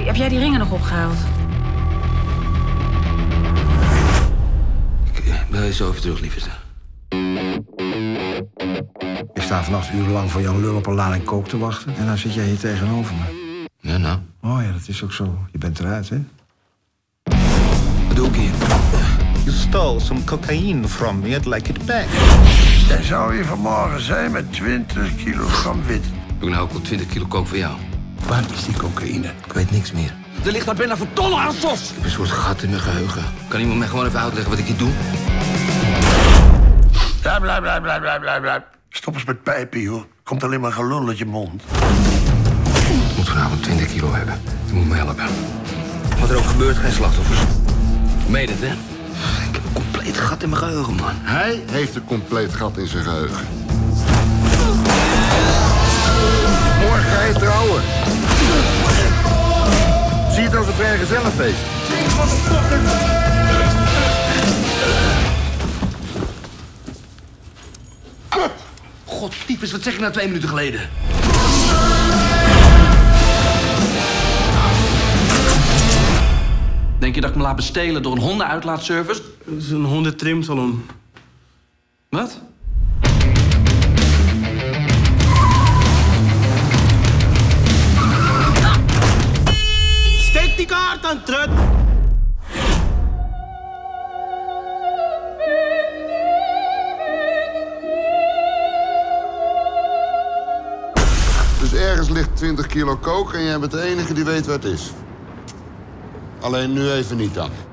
Heb jij die ringen nog opgehaald? Ik bel je zo even terug, liefste. Ik sta vannacht urenlang voor Jan Lul op een lading kook te wachten. En dan zit jij hier tegenover me. Ja, nou? Oh ja, dat is ook zo. Je bent eruit, hè? Wat doe ik hier? You stole some cocaine from me. I'd like it back. Jij zou hier vanmorgen zijn met 20 kilogram wit. Doe ik nou ook al 20 kilo kook voor jou? Waar is die cocaïne? Ik weet niks meer. Er ligt daar bijna voor tonnen aan sos. Ik heb een soort gat in mijn geheugen. Kan iemand mij gewoon even uitleggen wat ik hier doe? Blijf. Stop eens met pijpen, joh. Komt alleen maar gelul uit je mond. Ik moet vanavond 20 kilo hebben. Je moet me helpen. Wat er ook gebeurt, geen slachtoffers. Meen het, hè? Ik heb een compleet gat in mijn geheugen, man. Hij heeft een compleet gat in zijn geheugen. Morgen ga je trouwen. Zie het als een vrijgezellenfeest. God, tyfus, wat zeg je nou 2 minuten geleden? Denk je dat ik me laat bestelen door een hondenuitlaatservice? Het is een hondentrimsalon. Wat? Steek die kaart aan, trut! Dus ergens ligt 20 kilo kook en jij bent de enige die weet waar het is. Alleen nu even niet dan.